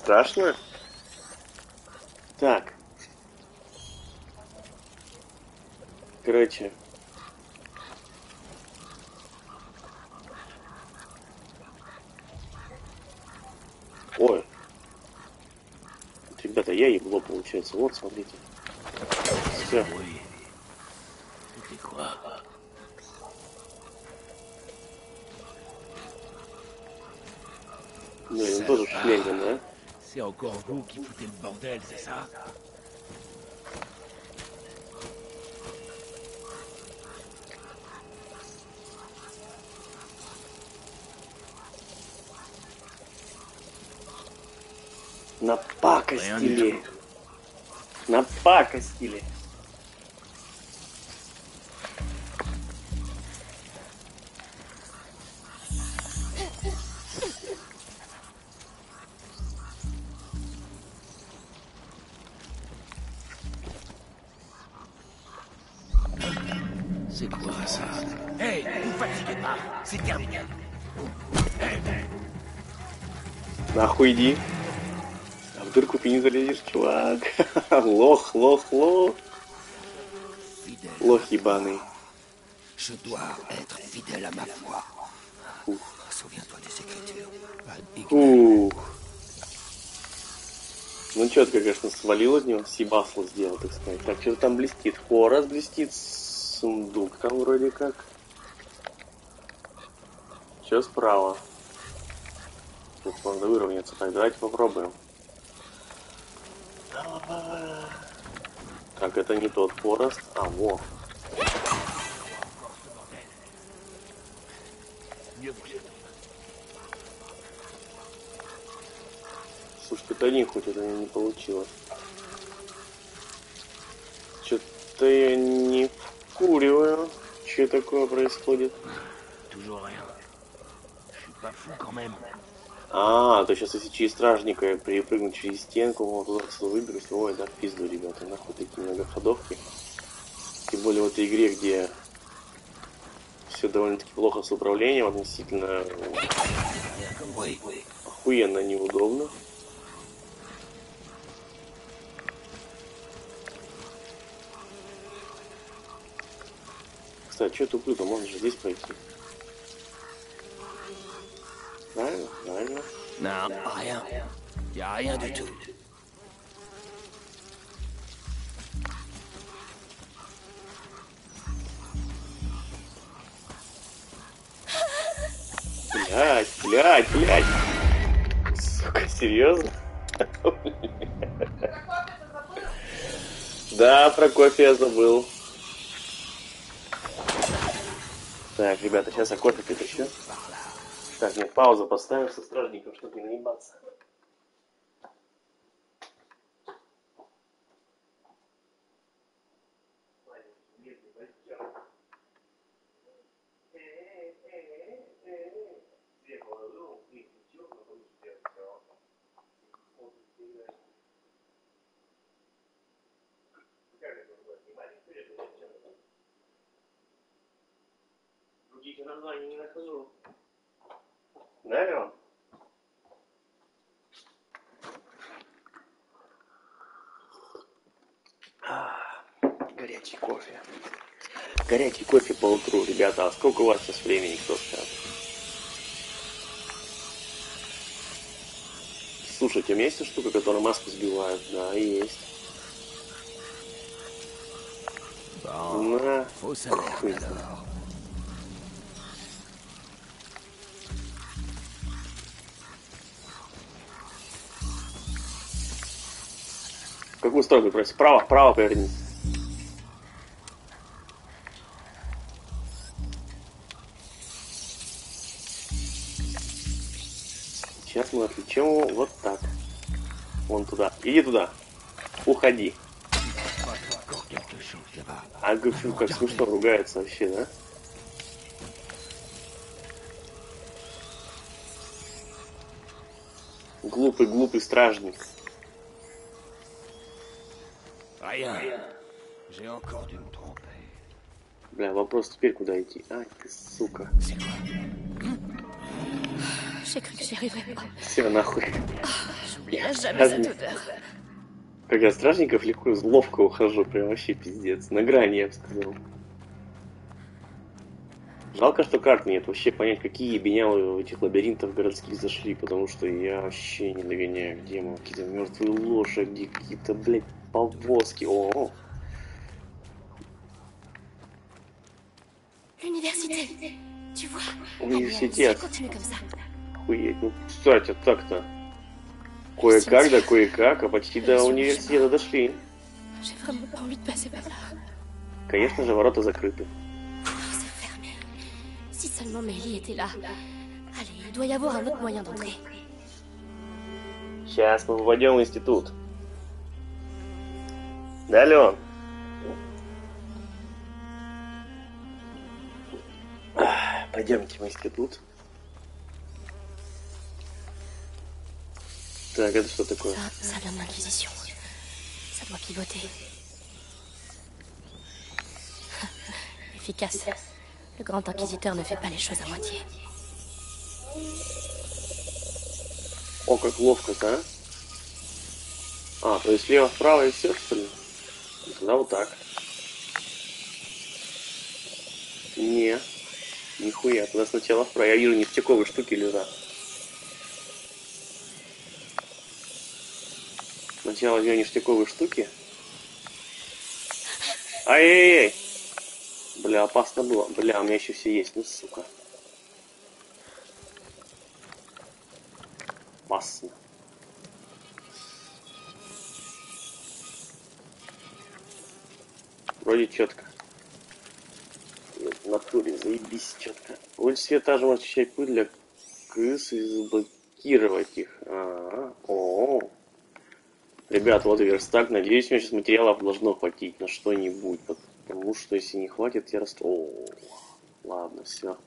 страшно? Так. Короче. Ой. Ребята, я ебло, получается. Вот, смотрите. Все. Ну, он тоже в шлеме, да? C'est encore vous qui foutez le bordel, c'est ça? Напакостили. Напакостили. C'est quoi ça? Hey, vous fatiguez pas, c'est terminé. Hey. Нахуй иди. А в дырку ты не залезешь, чувак. Лох, лох, лох. Лох ебаный. Je dois être fidèle à ma foi. Souviens-toi des écritures. Ух. Ну четко, конечно, свалил от него, сибасло сделал, так сказать. Так, что-то там блестит. Хорас блестит, сундук там вроде как. Все справа. Тут можно выровняться. Так, давайте попробуем. Так, это не тот хворост. А, во. Слушай, это не хоть это не получилось. Что-то я не вкуриваю. Что такое происходит? А, то сейчас если через стражника перепрыгнуть через стенку, можно туда выберусь. Ой, да, в пизду, ребята, нахуй такие многоходовки. Тем более в этой игре, где все довольно-таки плохо с управлением, относительно охуенно неудобно. Кстати, что туплю-то, можно же здесь пройти. Правильно? Правильно. Non, rien. Y a rien du tout. Блядь. Сука, серьезно? Да, про кофе я забыл. Так, ребята, сейчас я кофе притащу. Так, нет, паузу поставим со стражником, чтобы не наебаться. Других названий не нахожу. Да, Леон? Горячий кофе. Горячий кофе по утру, ребята. А сколько у вас сейчас времени, кто скажет? Слушайте, у меня есть штука, которая маску сбивает? Да, есть. На хуй. В какую сторону пройти? Вправо повернись. Сейчас мы отвлечем его вот так. Вон туда. Иди туда. Уходи. А Гуфю как смешно ругается вообще, да? Глупый стражник. Бля, вопрос теперь куда идти? Ай, ты сука. Все нахуй. n'oublierai jamais cette odeur. Как я стражников ловко ухожу, прям вообще пиздец. На грани, я бы сказал. Жалко, что карт нет. Вообще понять, какие ебенялы в этих лабиринтах городских зашли, потому что я вообще не догоняю, где мы. Какие-то мертвые лошади, какие-то, блядь, повозки. О-о-о. L'université. Tu vois? Университет. Continue comme ça. Охуеть. Ну, кстати, так-то. Кое-как, да кое-как, а почти до университета дошли. J'ai vraiment pas envie de passer par là. Конечно же, ворота закрыты. C'est fermé. Si seulement Mélie était là. Allez, il doit y avoir un autre moyen d'entrer. Сейчас мы войдем в институт. Да, Леон? Пойдемте в институт. Так, это что такое? Ça vient de l'Inquisition. Ça doit pivoter. Efficace. Le grand inquisiteur ne fait pas les choses à moitié. О, как ловко-то, а? То есть слева-вправо и все, что ли? Тогда вот так. Не. Нихуя, туда сначала вправо. Я вижу, ништяковые штуки лежат. Сначала возьмем ништяковые штуки. Ай-яй-яй! Бля, опасно было. Бля, у меня еще все есть, ну сука. Опасно. Вроде четко. В натуре, заебись четко. Улица света же может очищать пыль для крыс и заблокировать их. О-о-о. Ребят, вот и верстак. Надеюсь, мне сейчас материалов должно хватить на что-нибудь. Потому что если не хватит, я ладно, все.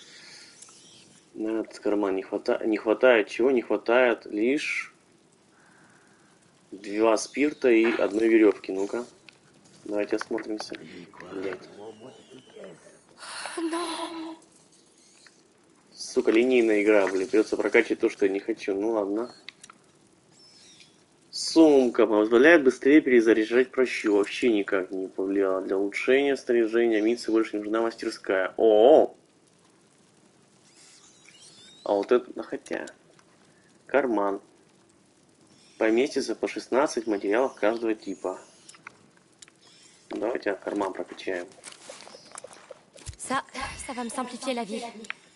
На этот карман не хватает. Чего не хватает? Лишь 2 спирта и 1 веревки. Ну-ка. Давайте осмотримся. Блять. Сука, линейная игра, блин. Придется прокачивать то, что я не хочу. Ну ладно. Сумка позволяет быстрее перезаряжать прощу. Вообще никак не повлияло. Для улучшения снаряжения амуниции больше не нужна мастерская. О-о-о! А вот это, ну хотя. Карман. Поместится по 16 материалов каждого типа. Давайте карман прокачаем. Ça va me simplifier la vie.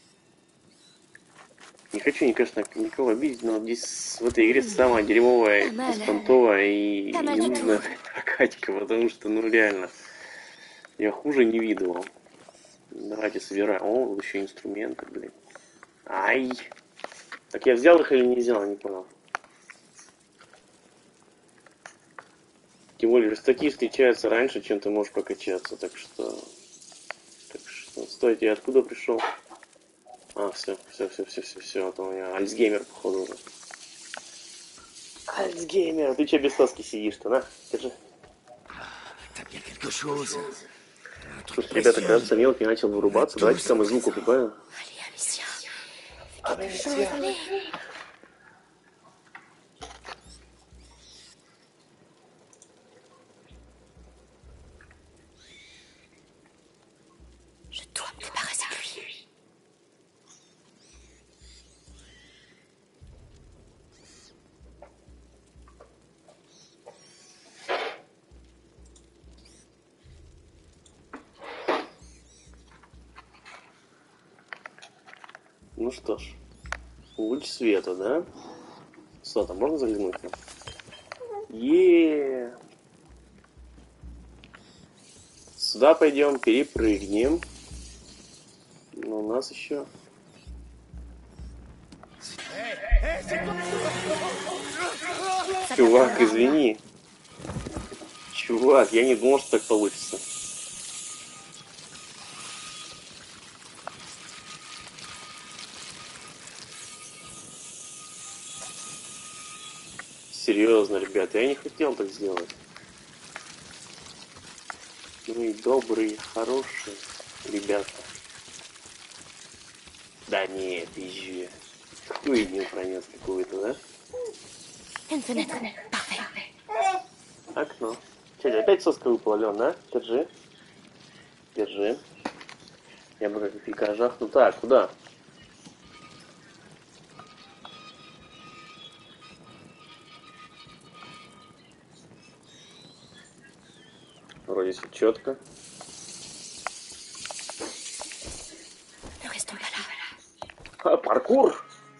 Не хочу, конечно, никого обидеть, но здесь в этой игре самая дерьмовая, беспонтовая и ненужная прокачка, потому что, ну реально, я хуже не видывал. Давайте собираем. О, вот еще инструменты, блин. Ай! Так я взял их или не взял, не понял. Тем более, верстаки встречаются раньше, чем ты можешь прокачаться, так что... Стойте, я откуда пришел? А, все, это у меня Альцгеймер, походу, уже. Альцгеймер, ты че без соски сидишь-то, на? Держи. Слушай, ребята, кажется, мелкий начал вырубаться. Давайте-ка мы звук прибавим. Ну что ж, луч света, да? Что там, можно заглянуть? Сюда пойдем, перепрыгнем. Но у нас еще... Чувак, извини. Чувак, я не думал, что так получится. Серьезно, ребята, я не хотел так сделать. Ну и добрые, хорошие ребята. Да нет, езжи. Хуйню пронес какую-то, да? Une fenêtre. Parfait. Окно. Че, опять соска выпала, Лен, да? Держи. Держи. Я бы как фика жахну. Так, куда? Вроде все четко. Ne restons pas là. А, паркур!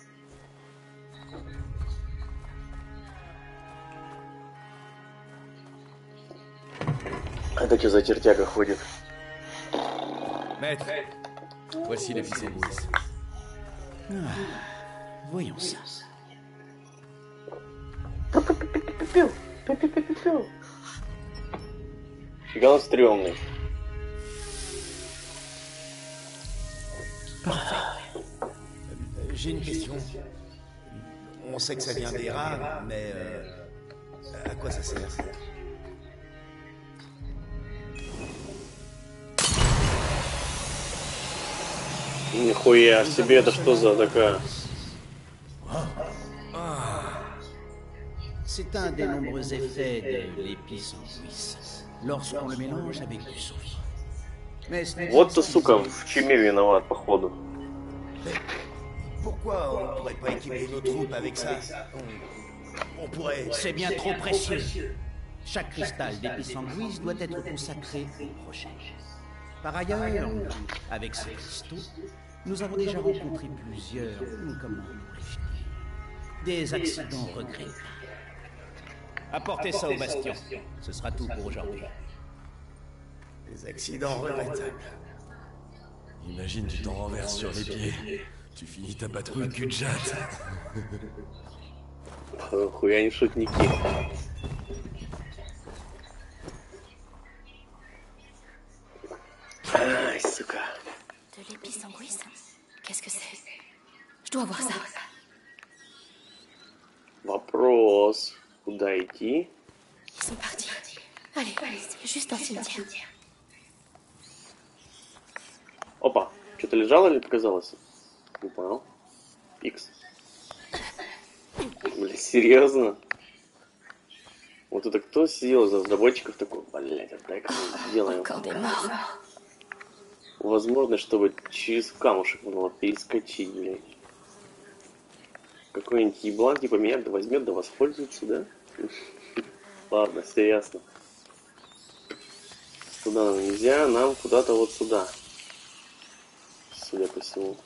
Это что за чертяга ходит? Maître, voici les pissenbouis. Voyons ça. Фига он стрёмный. J'ai une question. On sait que ça vient des rats, mais à quoi ça sert? Нихуя себе, это что за такая? C'est un des nombreux effets de l'épice-en-cuisse lorsqu'on le mélange avec du soufre. Mais ce n'est Вот ты, pas сука, visible. в чуме виноват, походу. Pourquoi on ne pourrait pas équiper nos troupes avec ça? On pourrait... C'est bien trop précieux. Chaque cristal d'épice-en-cuisse doit être consacré au prochain. Par ailleurs, avec ces cristaux, nous avons déjà rencontré plusieurs, comment pourrais-je dire, des accidents regrettables. Apportez ça au bastion. Ce sera tout pour aujourd'hui. Des accidents regrettables. Imagine, tu t'en renverses sur les pieds. Tu finis ta patrouille cul de jatte. Хуя не шутники. Ай, сука. De l'épice-en-cuisse? Qu'est-ce que c'est? Je dois voir ça. Вопрос. Куда идти? Ils sont partis. Allez, c'est juste un cimetière. Опа. Что-то лежало или показалось? Не понял. Икс. Бля, серьезно? Вот это кто сидел из разработчиков такой, блядь, дай-ка мы сделаем. Encore des morts. Возможно, чтобы через камушек было перескочить, блядь. Какой-нибудь еблан типа меня да возьмет, да воспользуется, да? Ладно, все ясно. Туда нам нельзя, нам куда-то вот сюда. Судя по всему.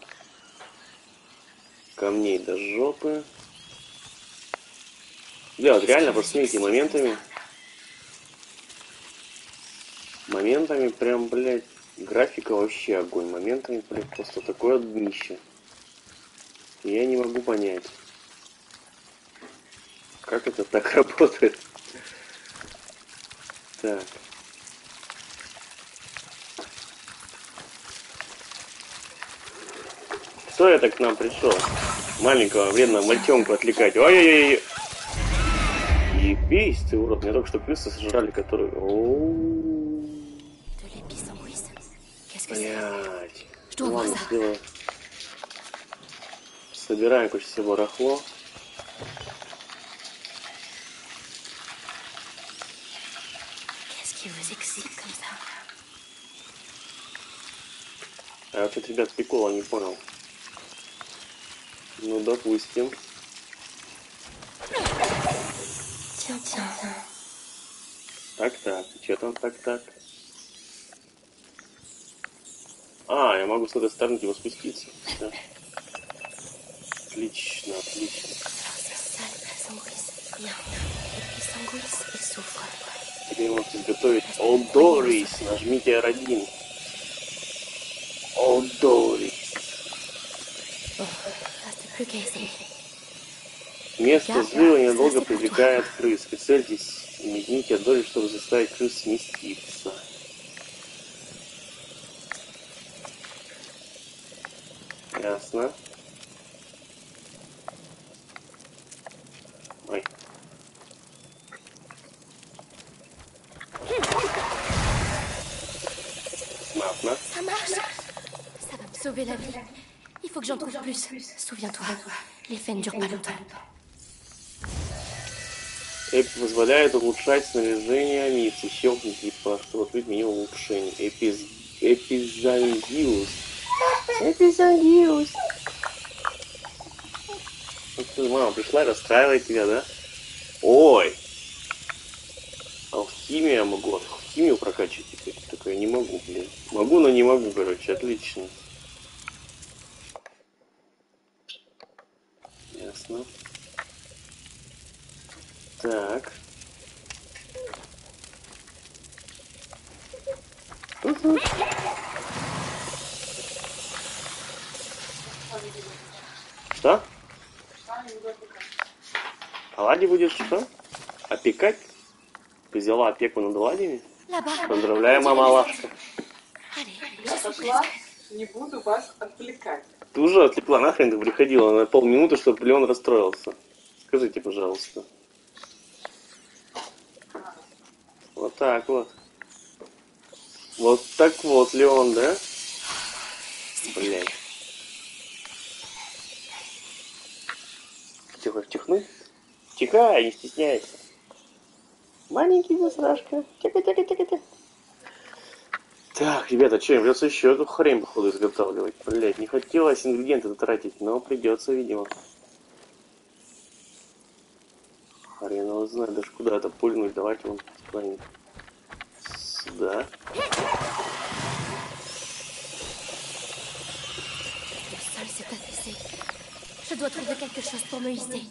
Камней до жопы. Бля, вот реально просто смотрите, моментами прям, блядь, графика вообще огонь. Моментами, блядь, просто такое днище. Я не могу понять, как это так работает. Так. Кто это к нам пришел? Маленького вредного мальчонку отвлекать. Ой-ой-ой. Ебись ты, урод. Меня только что крысы сожрали, которые... De l'épice-en-cuisse. Qu'est-ce que c'est? Блядь. Je dois voir Ладно, ça. сделаем. Собираем, короче, все барахло. Qu'est-ce qui vous excite comme ça? А вот это, ребят, прикола не понял. Ну, допустим. Tiens, tiens. Так, что там так? А, я могу с этой стороны его спуститься. Да. Отлично. L'épice-en-cuisse. Bien. L'épice-en-cuisse et soufre. Теперь можете изготовить Олдорис. Нажмите R1. Олдорис. Reste plus qu'à essayer. Место взрыва недолго привлекает крыс. Прицельтесь и мигните Олдорис, чтобы заставить крыс сместиться. Ясно. Ой. Maintenant. Ça marche. Ça va me sauver la vie. Il faut que j'en trouve plus. Souviens-toi, les faits ne durent pas longtemps. Эпи позволяет улучшать снаряжение амуниции. Щелкните, типа, чтобы открыть меню улучшений. Эпизангиус. Эпизангиус. Мама пришла, расстраивает тебя, да? Ой! Алхимия могу. Алхимию прокачать теперь. Только я не могу, блин. Могу, но не могу, короче. Отлично. Ясно. Так. Что? Оладьи будешь что? Опекать? Ты взяла опеку над оладьями? Поздравляю, мама Лашка. Я пошла, не буду вас отвлекать. Ты уже отвлекла, нахрен ты приходила на полминуты, чтобы Леон расстроился. Скажите, пожалуйста. Вот так вот. Вот так вот, Леон, да? Блять. Тихо, втихнуть? Тихо, не стесняйся. Маленький засрашка. Тихо. Так, ребята, что, им придется еще эту хрень, походу, изготавливать. Блять, не хотелось ингредиенты тратить, но придется, видимо. Хрен его знает, даже куда это пульнуть. Давайте вон куда-нибудь сюда. Je dois trouver quelque chose pour me hisser.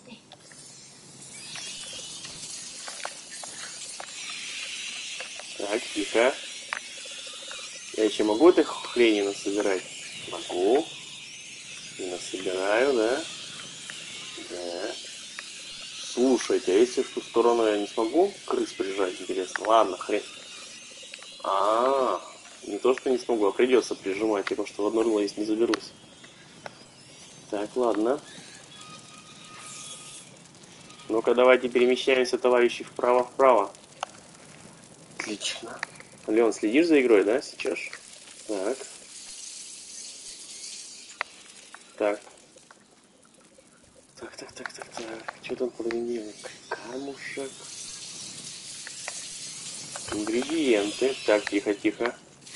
Так, тихо. Я еще могу этой хрени насобирать? Могу. И насобираю, да? Да. Слушайте, а если в ту сторону я не смогу крыс прижать, интересно? Ладно, хрен. Не то, что не смогу, а придется прижимать, потому что в одно рыло если не заберусь. Так, ладно. Ну-ка, давайте перемещаемся, товарищи, вправо-вправо. Отлично. Леон, следишь за игрой, да, сейчас? Так. Так. Так. Что там подменил? Камушек. Ингредиенты. Так, тихо.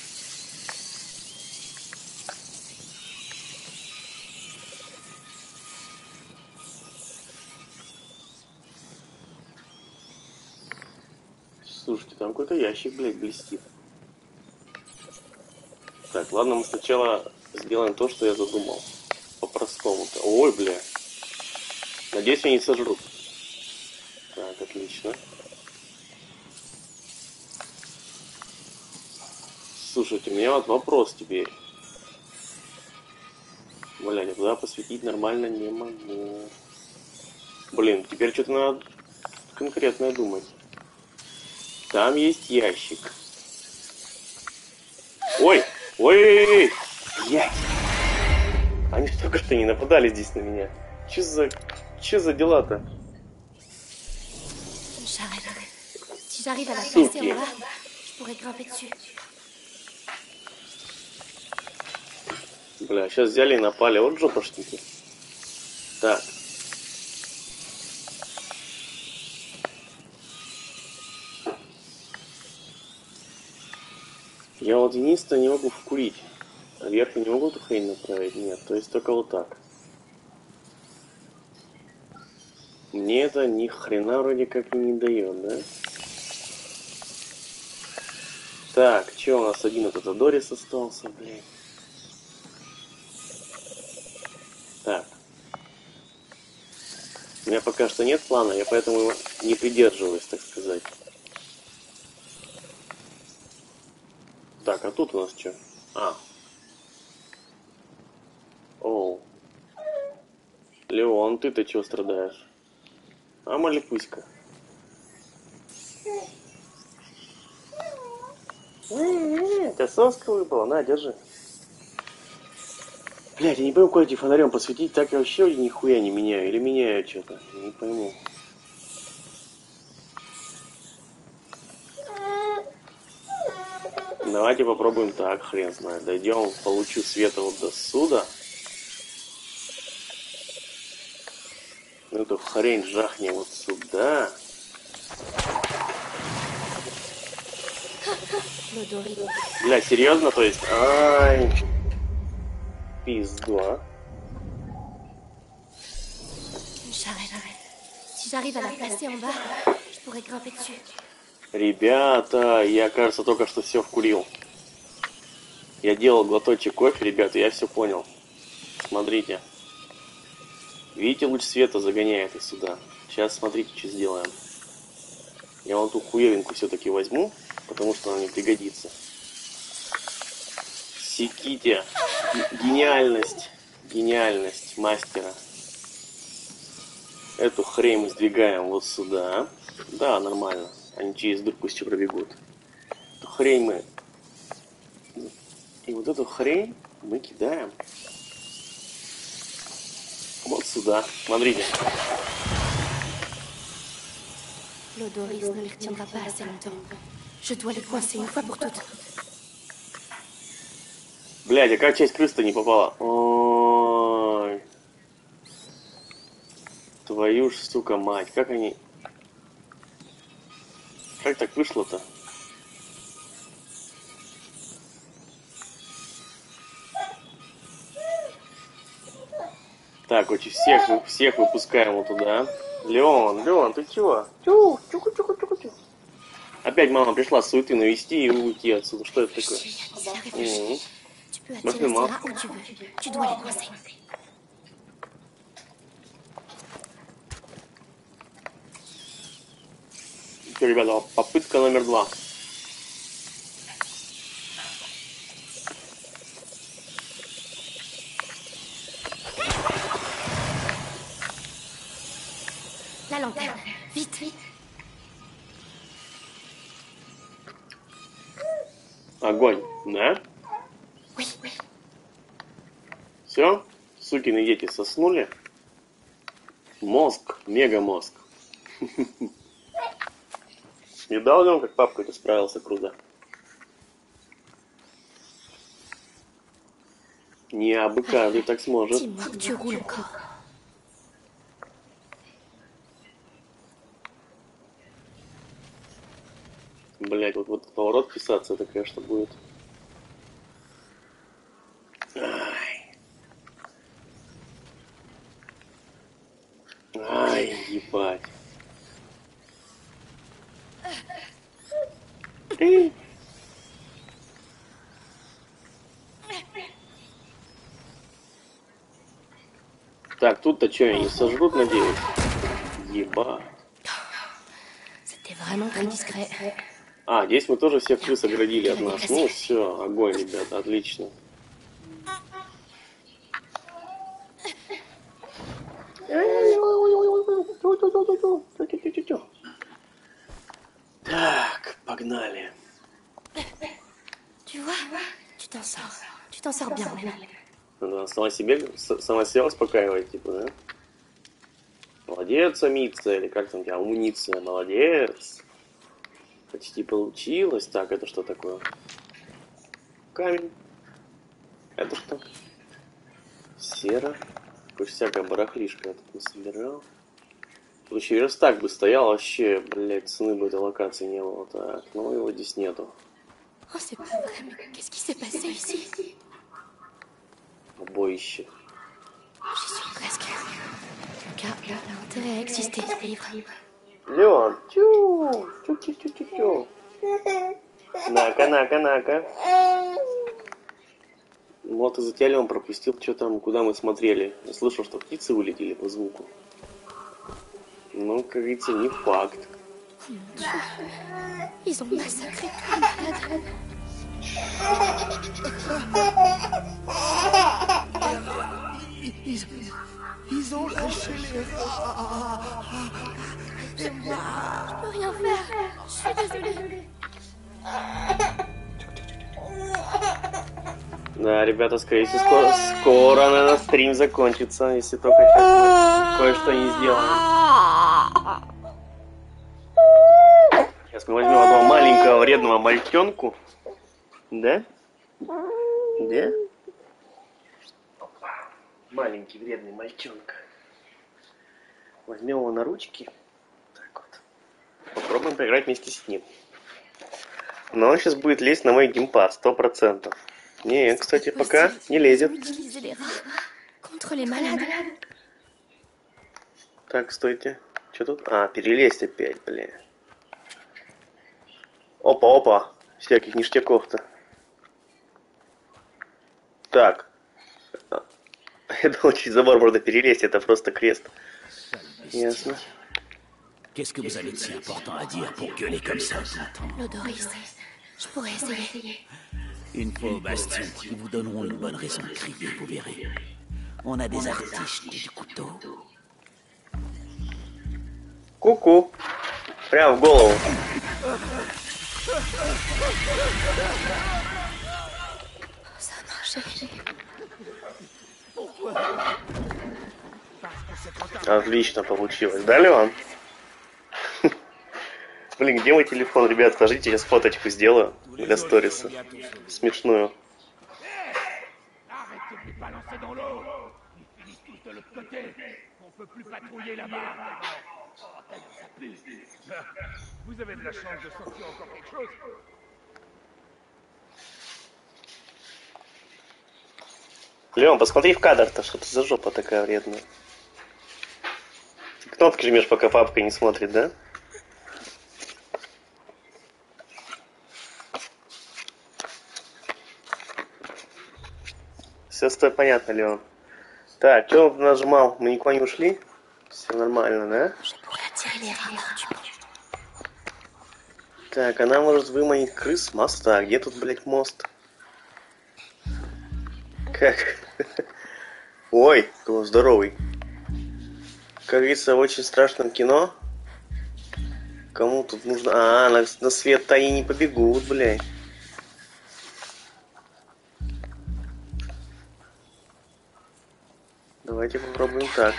Слушайте, там какой-то ящик, блядь, блестит. Так, ладно, мы сначала сделаем то, что я задумал. По-простому-то. Ой, бля. Надеюсь, меня не сожрут. Так, отлично. Слушайте, у меня вот вопрос теперь. Бля, я туда посветить нормально не могу. Блин, теперь что-то надо конкретное думать. Там есть ящик. Ой! Блядь! Они только что не нападали здесь на меня. Че за дела-то? Si j'arrive à la passer en bas, je pourrais grimper dessus. Бля, сейчас взяли и напали. Вот жопошники. Так. Я вот единственное не могу вкурить. А вверх я не могу эту хрень направить? Нет, то есть только вот так. Мне это ни хрена вроде как и не дает, да? Так, что у нас один этот Адорис остался, блядь. Так. У меня пока что нет плана, я поэтому его не придерживаюсь, так сказать. Так, а тут у нас что? Оу. Леон, ты-то чего страдаешь? Малипуська. У тебя соска выпала, на, держи. Блядь, я не пойму, куда эти фонарем посветить, так я вообще нихуя не меняю. Или меняю что-то, не пойму. Давайте попробуем так, хрен знает. Дойдем, получу света вот до сюда. Эту хрень жахнем вот сюда. Бля, серьезно, то есть? Ай. Пизду, а? Si j'arrive à la placer en bas, je pourrais grimper dessus. Ребята, я, кажется, только что все вкурил. Я делал глоточек кофе, ребята, я все понял. Смотрите. Видите, луч света загоняет их сюда. Сейчас смотрите, что сделаем. Я вон ту хуевинку все-таки возьму, потому что она мне пригодится. Секите. Гениальность. Гениальность мастера. Эту хрень мы сдвигаем вот сюда. Да, нормально. Они через дырку еще пробегут. Эту хрень мы... И вот эту хрень мы кидаем вот сюда. Смотрите. L'odoris ne les retiendra pas assez longtemps. Je dois les coincer une fois pour toutes. Блядь, а как часть крыс-то не попала? Ой. Твою ж, сука, мать. Как они... Как так вышло-то? Так, вот всех выпускаем вот туда. Леон, ты чего? Опять мама пришла суеты навести и уйти отсюда. Что это такое? Tu peux attirer ces rats où tu veux. Tu dois les coincer. Все, ребята, попытка номер 2. La lanterne. Vite, vite. Огонь, да? Oui, oui. Все, сукины дети соснули. Мозг, мегамозг. Видал ли он, как папка это справился круто? Не абы каждый так сможет. Dis-moi que tu roules encore. Блять, вот поворот писаться, это, конечно, будет. Ай, ебать. Так, тут-то что, они сожрут, надеюсь? Ебать. C'était vraiment très discret. А, здесь мы тоже всех крыс оградили от нас. Ну все, огонь, ребята, отлично. Так, погнали. Tu vois, tu t'en sors. Tu t'en sors bien même. Она сама себя успокаивает, типа, да? Молодец, амиция, или как там у тебя, амуниция, молодец. Почти получилось. Так, это что такое? Камень. Это что? Сера. Какой всякая барахлишка я тут насобирал. Тут еще верстак бы стоял, вообще, блядь, цены бы этой локации не было. Так, ну его здесь нету. Oh, c'est pas vrai, mais qu'est-ce qui s'est passé ici? Побоище. J'y suis presque. Le gars a intérêt à exister, ce livre. Леон, чу. На-ка. Вот из-за тебя Леон пропустил, что там, куда мы смотрели. Я слышал, что птицы вылетели по звуку. Ну, как говорится, не факт. Ils ont massacré tous les malades. Ils ont lâché les rats. Je peux rien faire. Je suis désolée. Да, ребята, скорее всего, скоро, наверное, стрим закончится, если только сейчас кое-что не сделаем. Сейчас мы возьмем одного маленького вредного мальчонку. Да? Да? Маленький вредный мальчонка. Возьмем его на ручки. Так вот. Попробуем поиграть вместе с ним. Но он сейчас будет лезть на мой геймпад, 100%. Не, кстати, пока не лезет. Contre les malades. Так, стойте. Что тут? А, перелезть опять, блин. Опа. Всяких ништяков-то. Так. Я думал, через забор можно перелезть, это просто крест. Ясно. Qu'est-ce que vous avez de si important à dire pour gueuler comme ça tout le temps? L'odoris. Je pourrais essayer. Une fois au bastion, ils vous donneront une bonne raison de crier, vous verrez. On a des artistes du couteau. Ку-ку. Прям в голову. Ça a marché. Отлично получилось. Да, Леон? Блин, где мой телефон, ребят? Скажите, я фоточку сделаю для сториса. Смешную. Леон, посмотри в кадр-то, что это за жопа такая вредная. Ты кнопки жмешь, пока папка не смотрит, да? Все понятно, Леон. Так, что он нажимал? Мы никуда не ушли? Все нормально, да? Так, она может выманить крыс с моста. Где тут, блядь, мост? Как? Ой, кто здоровый. Как говорится, в очень страшном кино. Кому тут нужно... на свет-то они не побегут, блядь. Давайте попробуем так.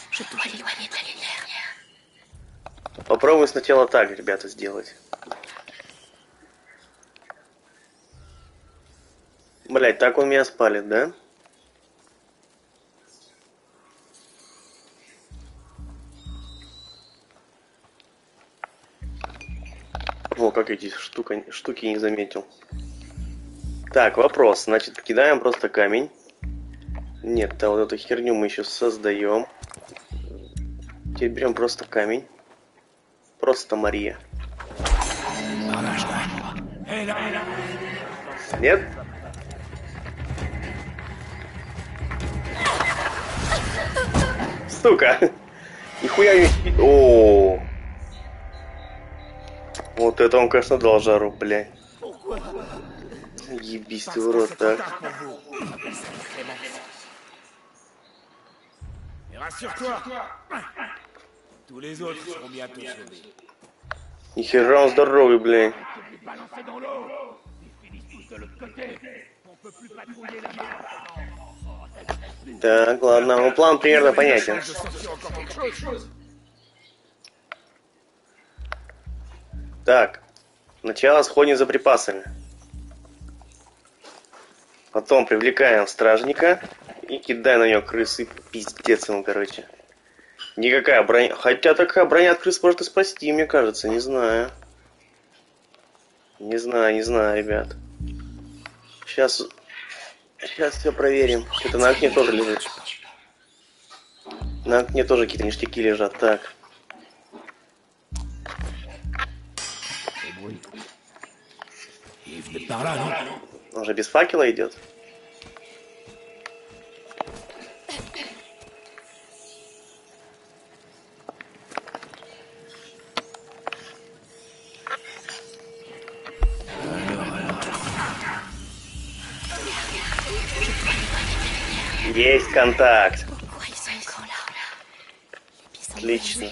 Попробуем сначала так, ребята, сделать. Блять, так он меня спалит, да? О, как эти штуки не заметил. Так, вопрос. Значит, кидаем просто камень. Нет, да, вот эту херню мы еще создаем. Теперь берем просто камень. Просто Мария. Нет? Сука! Нихуя не... О, вот это он, конечно, дал жару, блядь. Ебись ты, урод, так. Нихера он здоровый, блядь. Так, ладно, ну план примерно понятен. Так, сначала сходим за припасами. Потом привлекаем стражника и кидаем на него крысы. Пиздец ему, короче. Никакая броня... Хотя такая броня от крыс может и спасти, мне кажется. Не знаю. Не знаю, ребят. Сейчас все проверим. Это на окне тоже лежит. На окне тоже какие-то ништяки лежат. Так. Он же без факела идет. Есть контакт. Отлично.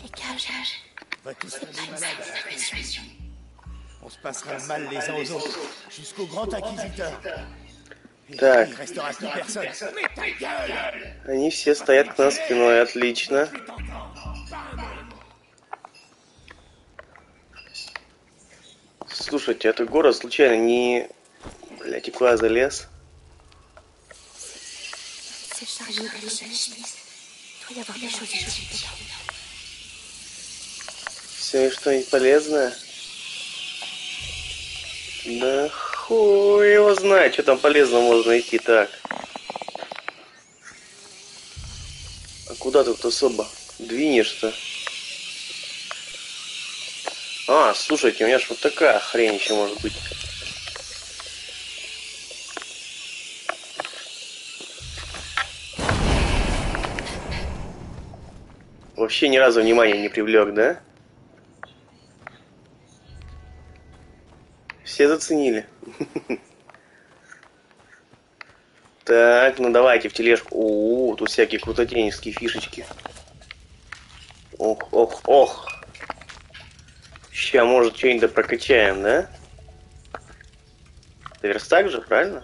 Так. Они все стоят к нам спиной. Отлично. Слушайте, этот город случайно не... Блядь, и куда залез? Все и что-нибудь полезное? Да хуй его знает, что там полезно можно идти. Так. А куда тут особо двинешь-то? А, слушайте, у меня ж вот такая хрень еще может быть. Вообще ни разу внимания не привлек, да? Все заценили. Так, ну давайте в тележку. О, тут всякие крутотеневские фишечки. Ох, ох, ох. Ща, может, что-нибудь прокачаем, да? Это верстак же, правильно?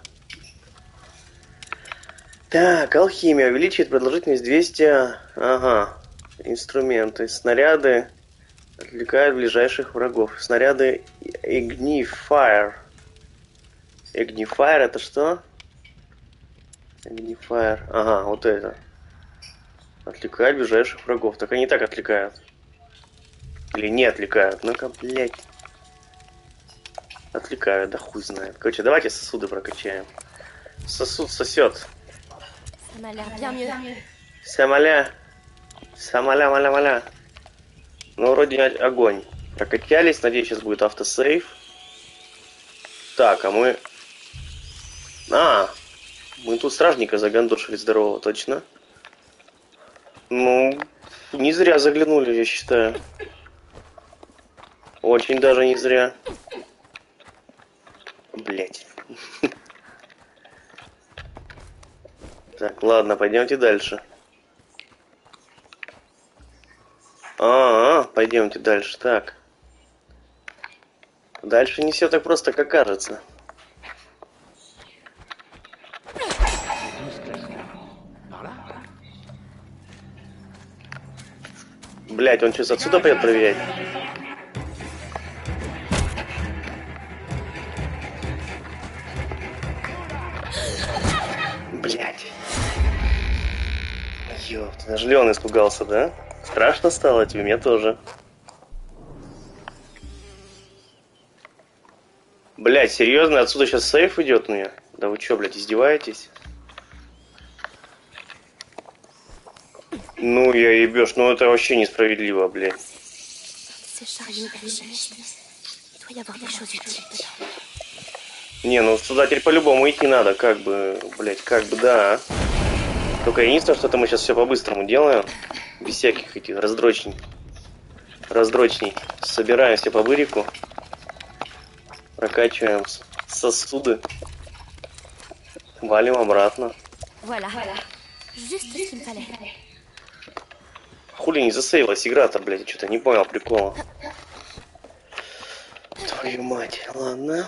Так, алхимия увеличивает продолжительность 200. Ага. Инструменты. Снаряды отвлекают ближайших врагов. Снаряды Ignifier. Ignifier это что? Ignifier. Ага, вот это. Отвлекают ближайших врагов. Так они и так отвлекают. Или не отвлекают. Ну-ка, блядь. Отвлекают, да хуй знает. Короче, давайте сосуды прокачаем. Сосуд сосет. Самаля. Самаля, маля, маля. Ну, вроде огонь. Прокачались. Надеюсь, сейчас будет автосейв. Так, а мы... мы тут стражника загандуршили здорового, точно. Ну, не зря заглянули, я считаю. Очень даже не зря. Блять. Так, ладно, пойдемте дальше. Пойдемте дальше. Так. Дальше не все так просто, как кажется. Блять, он что, отсюда пойдет проверять? Блять. Ёпта, даже Леон испугался, да? Страшно стало тебе, мне тоже. Блять, серьезно? Отсюда сейчас сейф идет у меня? Да вы чё, блядь, издеваетесь? Ну, я ебешь, ну это вообще несправедливо, блядь. Не, ну сюда теперь по-любому идти надо, как бы, блядь, как бы, да. Только единственное, что-то мы сейчас все по-быстрому делаем. Без всяких этих раздрочней. Собираемся по бырику. Прокачиваем сосуды. Валим обратно. Хули не засейвилась игра-то, блядь, что-то не понял прикола. Твою мать, ладно.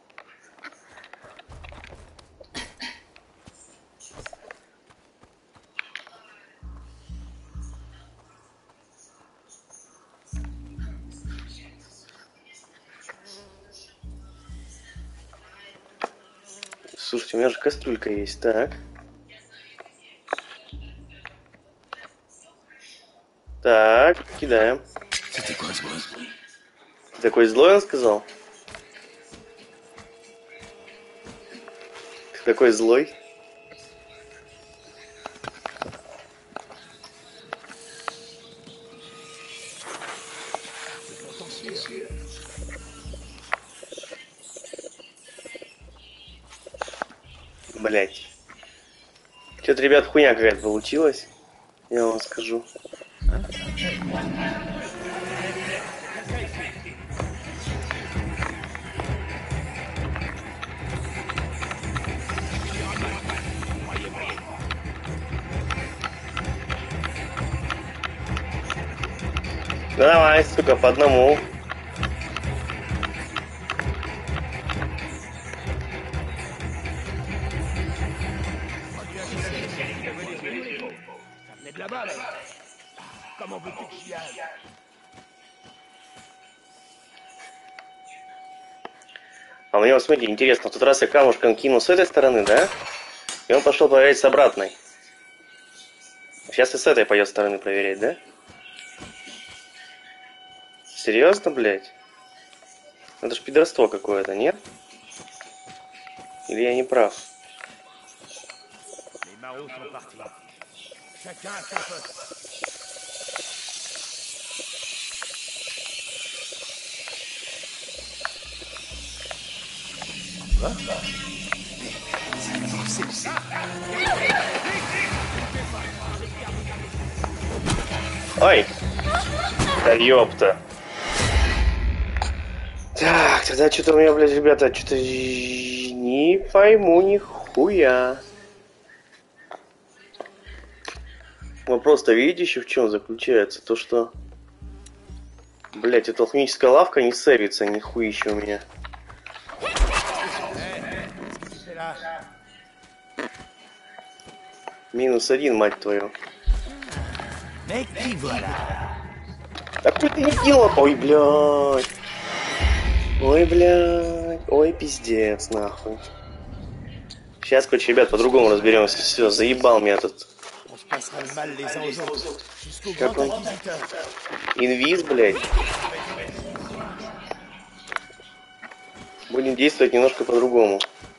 Слушайте, у меня же кастрюлька есть, так. Так, кидаем. Ты такой злой, он сказал? Ты такой злой? Блять. Что-то, ребят, хуйня какая-то получилась. Я вам скажу. Давай, сука, по одному. А мне вот, смотрите, интересно, в тот раз я камушком кинул с этой стороны, да? И он пошел проверять с обратной. Сейчас и с этой пойдет стороны проверять, да? Серьезно, блядь? Это ж пидорство какое-то, нет? Или я не прав? Les marauds sont partis. Chacun à son poste. Ой! Да ёпта. Так, тогда что-то у меня, блядь, ребята, что-то не пойму нихуя. Вопрос-то видите еще в чем заключается? То, что... Блядь, эта алхимическая лавка не сейвится, нихуище у меня. -1, мать твою. Так что ты не делал? Ой, блядь. Ой, блядь. Ой, пиздец, нахуй. Сейчас, короче, ребят, по-другому разберемся. Все, заебал меня тут. Как он? Инвиз, блядь. Будем действовать немножко по-другому.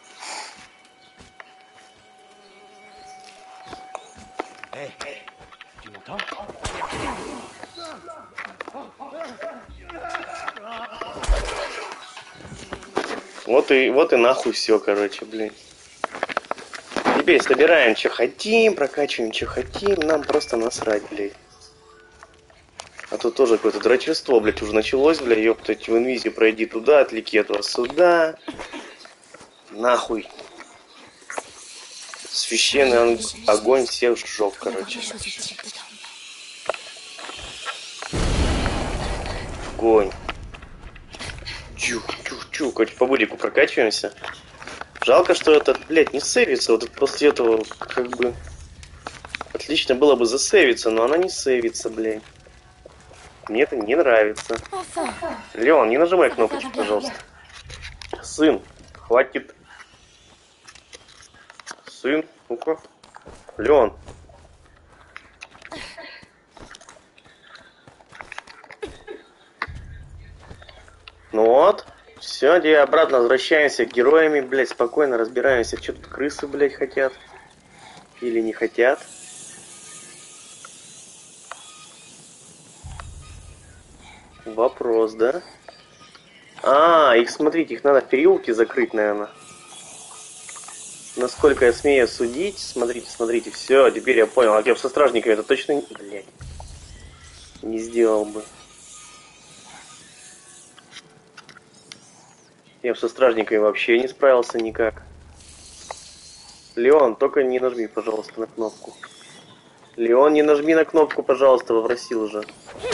Вот и нахуй все, короче, блин. Теперь собираем, что хотим, прокачиваем, что хотим, нам просто насрать, блядь. А тут тоже какое-то дрочерство, блядь, уже началось, блядь, ёптать, в инвизе пройди туда, отвлеки этого сюда. Нахуй. Священный огонь всех сжёг, короче. Огонь. Чух-чух-чух, короче, по будику прокачиваемся. Жалко, что этот, блядь, не сейвится. Вот после этого, как бы... Отлично было бы засейвиться, но она не сейвится, блядь. Мне это не нравится. Леон, не нажимай кнопочку, пожалуйста. Сын, хватит. Сын, ну-ка. Леон. Ну вот. Все, где обратно возвращаемся к героями, блядь, спокойно разбираемся, что тут крысы, блядь, хотят. Или не хотят. Вопрос, да? А, их, смотрите, их надо в переулке закрыть, наверное. Насколько я смею судить, смотрите, все, теперь я понял. А я бы со стражниками это точно, блядь, не сделал бы. Я бы со стражниками вообще не справился никак. Леон, только не нажми, пожалуйста, на кнопку. Леон, не нажми на кнопку, пожалуйста, вопросил уже.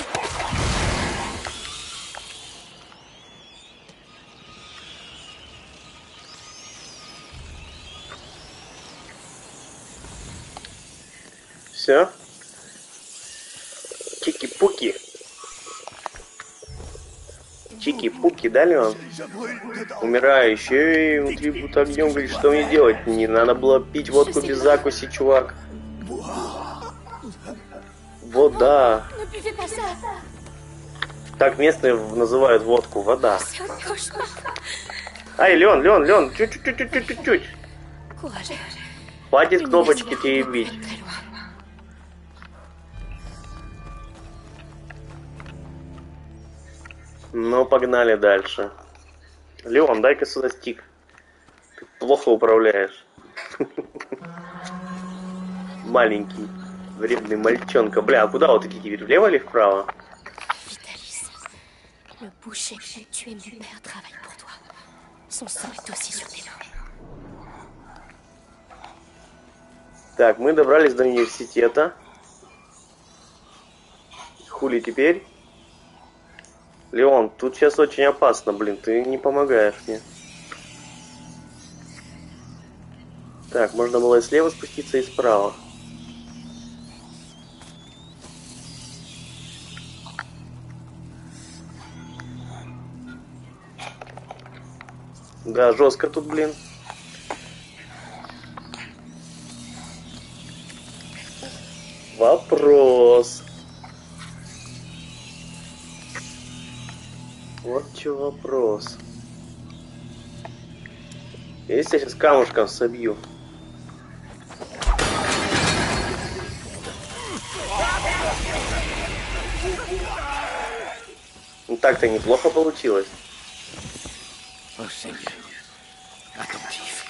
Все. Чики-пуки. Чики-пуки, да, Леон? Умирающий, внутри будто огнем, говорит, что мне делать? Не надо было пить водку без закуси, чувак. Вода. Так местные называют водку, вода. Ай, Леон, чуть-чуть. Хватит кнопочки тебе бить. Ну, погнали дальше. Леон, дай-ка сюда стик. Ты плохо управляешь. Маленький, вредный мальчонка. Бля, а куда вот идти теперь? Влево или вправо? Так, мы добрались до университета. Хули теперь? Леон, тут сейчас очень опасно, блин, ты не помогаешь мне. Так, можно было и слева спуститься, и справа. Да, жестко тут, блин. Вопрос. Вот чё вопрос. Если я сейчас камушком собью. Ну так-то неплохо получилось. Oh Seigneur, attentif.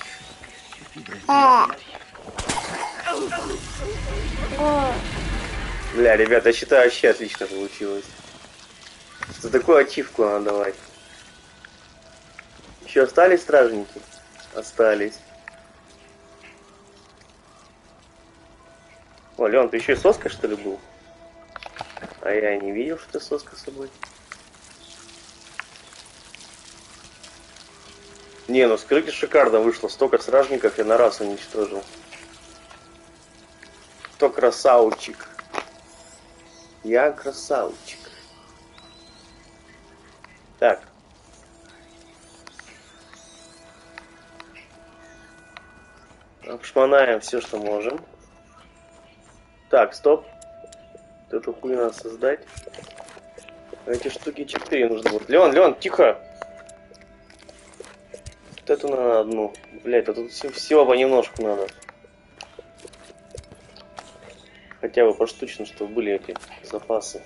Бля, ребята, я считаю, вообще отлично получилось. За такую ачивку надо давать. Еще остались стражники? Остались. О, Леон, ты еще и соска, что ли, был? А я не видел, что ты соска с собой. Не, ну скрытие шикарно вышло. Столько стражников я на раз уничтожил. Кто красавчик? Я красавчик. Так. Обшмонаем все, что можем. Так, стоп. Вот эту хуйню надо создать. Эти штуки 4 нужно будет. Леон, тихо! Вот эту надо одну. Блять, а тут всего понемножку надо. Хотя бы поштучно, чтобы были эти запасы.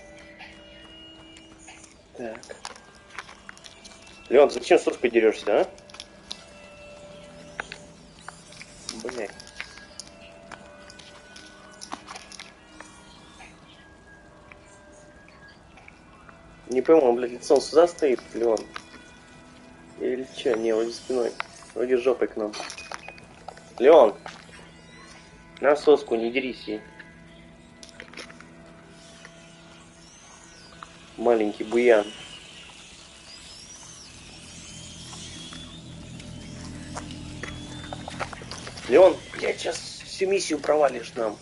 Так. Леон, ты зачем с соской дерешься, а? Блять. Не пойму, он, блядь, лицом сюда стоит, Леон? Или че? Не, вроде спиной. Вроде жопой к нам. Леон! На соску, не дерись ей. Маленький буян. Леон, блядь, сейчас всю миссию провалишь нам.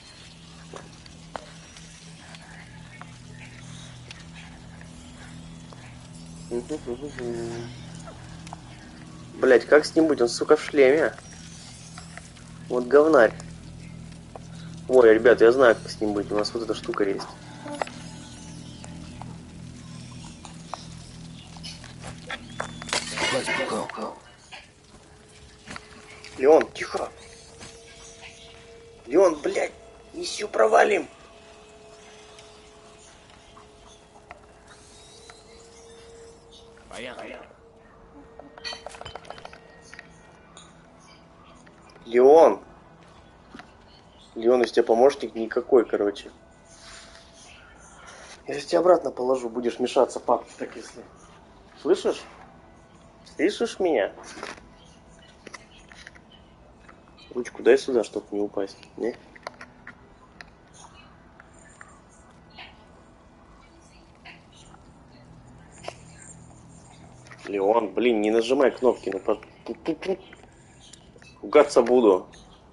Блять, как с ним быть? Он, сука, в шлеме. Вот говнарь. Ой, ребят, я знаю, как с ним быть. У нас вот эта штука есть. Леон, тихо. Леон, блядь, миссию провалим. Леон. Леон, из тебя помощник никакой, короче. Я тебя обратно положу, будешь мешаться, пап, так если. Слышишь? Слышишь меня? Ручку дай сюда, чтобы не упасть. Не? Леон, блин, не нажимай кнопки. Ругаться буду.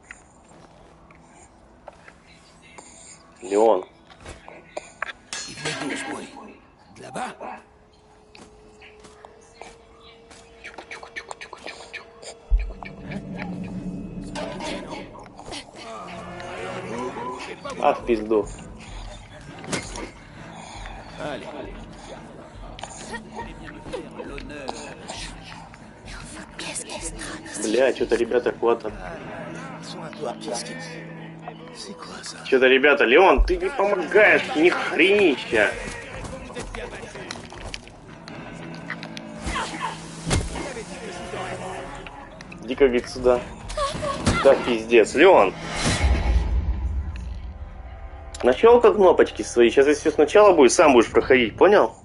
Леон. А в пизду. Бля, что-то ребята куда-то. Что-то, ребята, Леон, ты не помогаешь, ни хренища. Иди-ка, говорит, сюда. Да, пиздец, Леон. Нащелка кнопочки свои. Сейчас, если все сначала будет, сам будешь проходить, понял?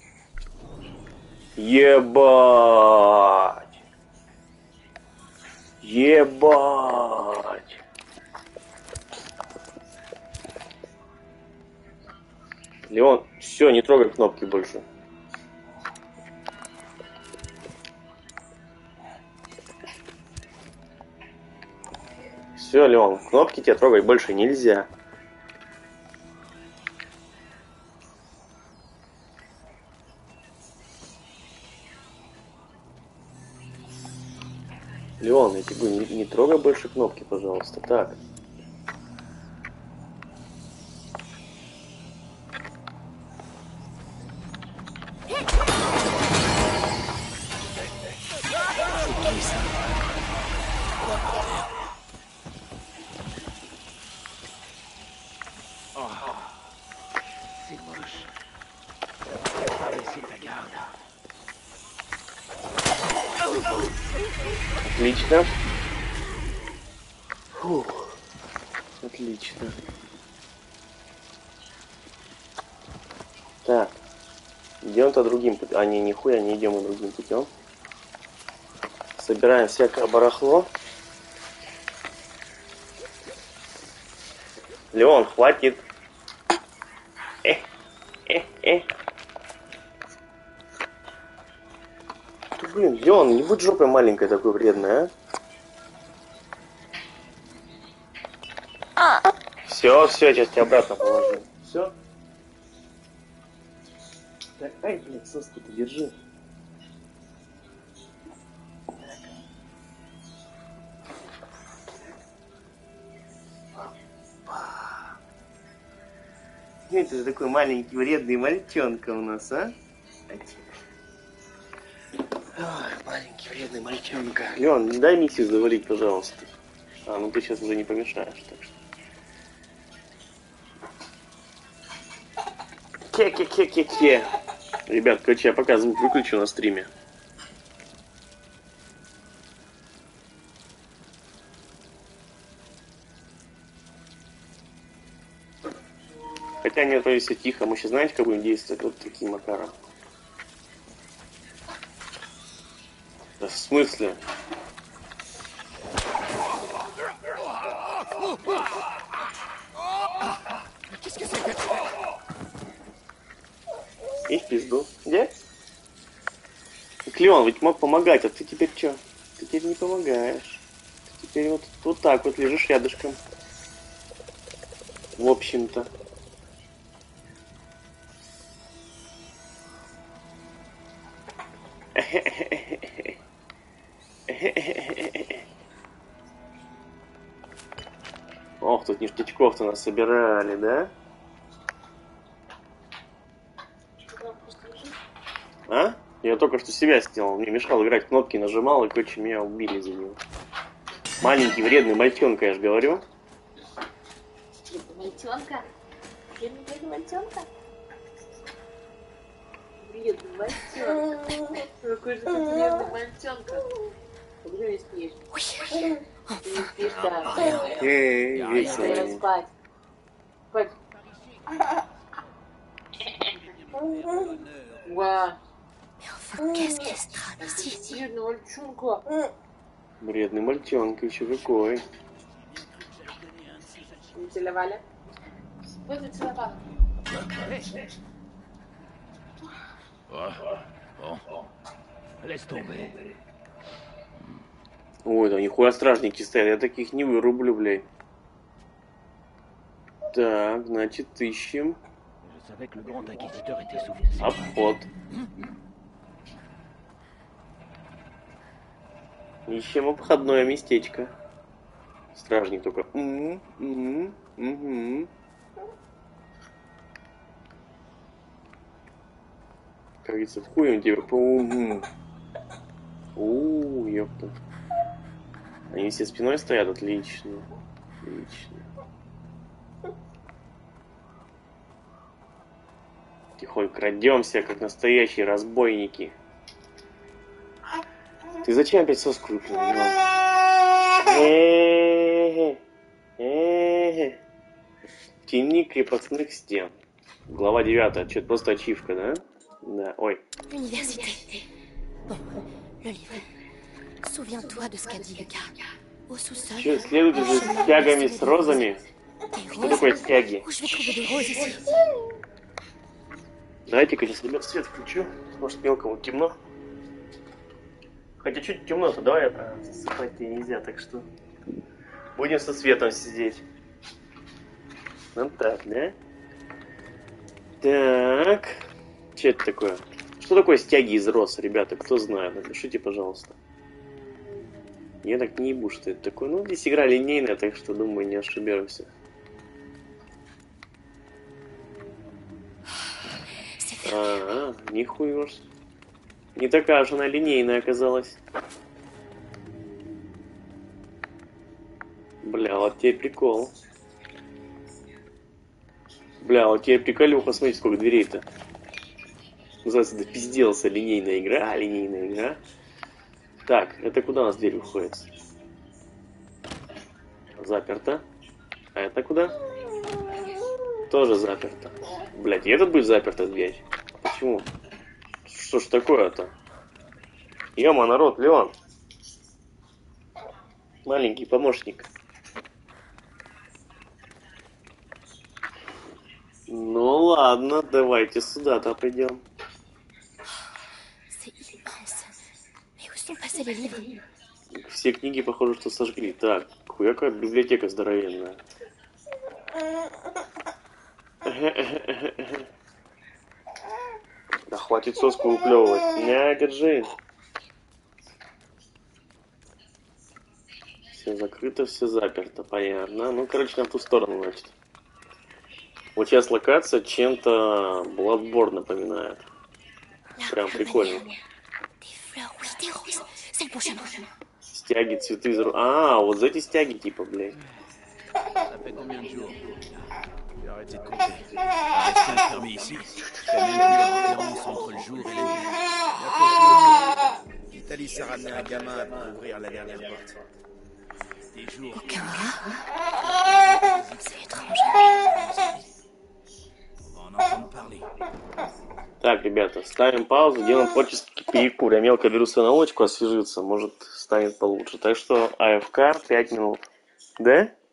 Ебать. Ебать. Леон, все, не трогай кнопки больше. Все, Леон, кнопки тебе трогать больше нельзя. Леон, я тебе говорю, не трогай больше кнопки, пожалуйста. Так. Отлично. Фух. Отлично. Так. Идем-то другим путем. А, не, нихуя не идем другим путем. Собираем всякое барахло. Леон, хватит. Ты, блин, Леон, не будь жопой маленькой такой вредной, а? Все, сейчас тебя обратно положу. Все? Так, ай, блядь, соски-то держи. Это такой маленький вредный мальчонка у нас, а? Ой, маленький вредный мальчонка. Леон, дай миссию завалить, пожалуйста. А, ну ты сейчас уже не помешаешь, так что. Ке-ке-ке-ке-ке. Ребят, короче, я пока звук выключу на стриме. Хотя нет, то есть тихо. Мы сейчас знаете, как будем действовать вот таким макаром? Да в смысле? И в пизду. Где? Клеон, ведь мог помогать, а ты теперь что? Ты теперь не помогаешь. Ты теперь вот так вот лежишь рядышком. В общем-то. Ох, тут ништячков-то нас собирали, да? А? Я только что себя снял. Мне мешал играть, кнопки нажимал, и, короче, меня убили за него. Маленький вредный мальчонка, я же говорю. Мальчонка? Вредный мальчонка? Вредный мальчонка. Какой же ты вредный мальчонка. Почему не спишь? Ты не спишь, да? Весело. Спать. Спать. Уа. Qu'est-ce qu'elle se trame ici? Вредный мальчонка. Вредный мальчонка, еще какой. Не целовали? Вот и целовала. Laisse tomber. Ой, да нихуя стражники стоят, я таких не вырублю, блядь. Так, значит, ищем. Je savais que le grand inquisiteur était souvent... Обход. Ищем обходное местечко. Стражник только. Как говорится, в хуем тебе по уму. Ёпта. Они все спиной стоят, отлично. Отлично. Тихонько крадемся, как настоящие разбойники. Ты зачем опять соску выплюнул? В тени крепостных стен. Глава 9. Что-то просто ачивка, да? Да, ой. L'université. Bon, le livre. Souviens-toi de ce qu'a dit Lucas. Au sous-sol. Что, следуйте за стягами с розами? Что такое стяги? Où je vais trouver des roses ici? Давайте-ка сейчас, ребят, свет включу. Может, мелкому темно. Хотя чуть темно-то, давай засыпать-то и нельзя, так что будем со светом сидеть. Ну так, да? Так. Что это такое? Что такое стяги из роз, ребята? Кто знает, напишите, пожалуйста. Я так не ебу, что это такое. Ну, здесь игра линейная, так что, думаю, не ошибемся. Нихуя. Не такая же она линейная оказалась. Бля, вот тебе прикол. Бля, вот тебе приколюха, смотрите, сколько дверей-то. Называется, допизделся, линейная игра. Так, это куда у нас дверь выходит? Заперто. А это куда? Тоже заперто. Блять, и этот будет заперта дверь. Почему? Что ж такое-то? Ёма, народ, Леон. Маленький помощник. Ну ладно, давайте сюда-то пойдем. C'est immense. Mais où sont passés les livres? Все книги, похоже, что сожгли. Так, какая библиотека здоровенная. Да хватит соску выплевывать. Не, держи. Все закрыто, все заперто, понятно. Ну, короче, на ту сторону, значит. Вот сейчас локация чем-то Bloodborne напоминает. Прям прикольно. Des fleurs, oui, des roses. C'est le bon chemin. Стяги, цветы из... А, вот за эти стяги типа, блядь. Ça fait combien de jours? J'ai arrêté de compter. Rester enfermé ici. Je fais même plus la différence entre le jour et la nuit. Vitalis a ramené un gamin pour ouvrir la dernière porte. Des jours. Aucun rat. C'est étrange. On va en entendre parler. Так, ребята, ставим паузу, делаем творческий перекур. Я мелко беру свою наволочку освежиться, может станет получше. Так что АФК 5 минут. Да?